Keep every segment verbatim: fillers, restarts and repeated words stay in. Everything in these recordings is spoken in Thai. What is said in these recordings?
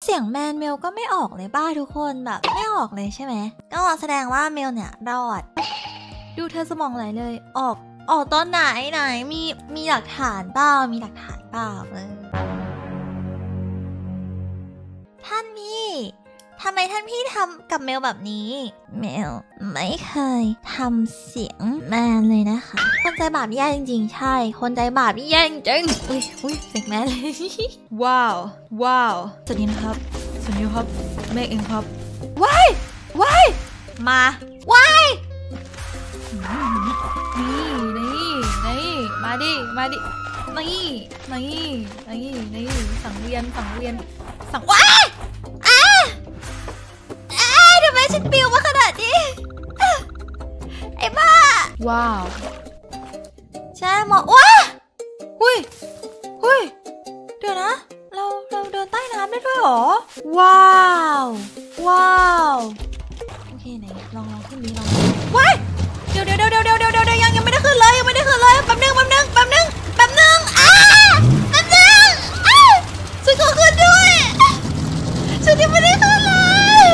เสียงแมนเมลก็ไม่ออกเลยบ้าทุกคนแบบไม่ออกเลยใช่ไหมก็แสดงว่าเมลเนี่ยรอดดูเธอสมองไหลเลยออกออกตอนไหนไหนมีมีหลักฐานเปล่ามีหลักฐานเปล่าเออท่านพี่ทำไมท่านพี่ทำกับเมลแบบนี้เมลไม่เคยทำเสียงแมนเลยนะคะคนใจบาปแย่จริงๆใช่คนใจบาปแย่จริงอุ้ยอุ้ยเสียงแมนเลยว้าวว้าวสวัสดีนะครับสวัสดีครับเมฆเองครับว้ายว้ายมาว้ายนี่นี่นี่มาดิมาดินี่นี่นี่นี่สังเวียนสังเวียนสังว้ายอ้าอ้าทำไมฉันปิวมาขนาดนี้ไอ้บ้าว้าวใช่หมอว้าหุยหุยเดี๋ยวนะเราเราเดินใต้น้ำได้ด้วยหรอว้าวว้าวโอเคไหนลองลองขึ้นนี้ลองว้ายเดี๋ยวเดี๋ยวเดี๋ยวเดี๋ยวเดี๋ยวเดี๋ยวยังยังไม่ได้ขึ้นเลยยังไม่ได้ขึ้นเลยแป๊บนึงแป๊บนึงแป๊บนึงแป๊บนึงอ้าแป๊บนึงอ้าฉันขอขึ้นด้วยฉันยังไม่ได้ขึ้นเลย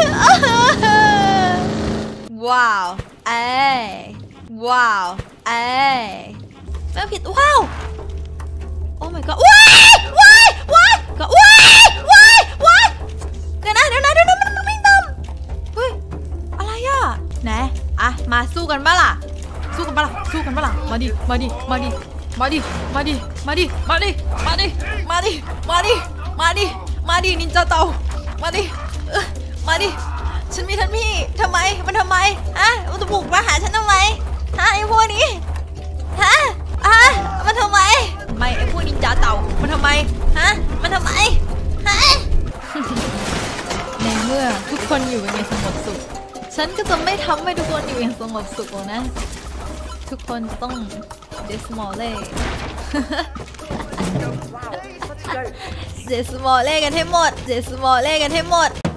ว้าวเอ้ว้าวเอ้ไม่ผิดว้าวโอ้ my god ว้ายว้ายว้ายก็ว้ายว้ายว้ายเดี๋ยวนะเดี๋ยวนะเดี๋ยวนะมันมันไม่ตามเฮ้ยอะไรอ่ะไหนอ่ะมาสู้กันบ้าล่ะสู้กันบ้าล่ะสู้กันบ้าล่ะมาดิมาดิมาดิมาดิมาดิมาดิมาดิมาดิมาดิมาดิมาดิมาดินินจาเต่ามาดิมาดิฉันมีท่านพี่ทำไมมันทำไมอ่ะมันจะบุกมาหาฉันทำไมฮะไอ้พวกนี้ฮะอ่ะมันทำไมไม่ไอ้พวกนินจาเต่ามันทำไมฮะมันทำไมฮะในเมื่อทุกคนอยู่ในสงบสุขฉันก็จะไม่ทำให้ทุกคนอยู่อย่างสงบสุขหรอกนะทุกคนจะต้องเดสมอลเล่เดสมอลเล่กันให้หมดเดสมอลเล่กันให้หมด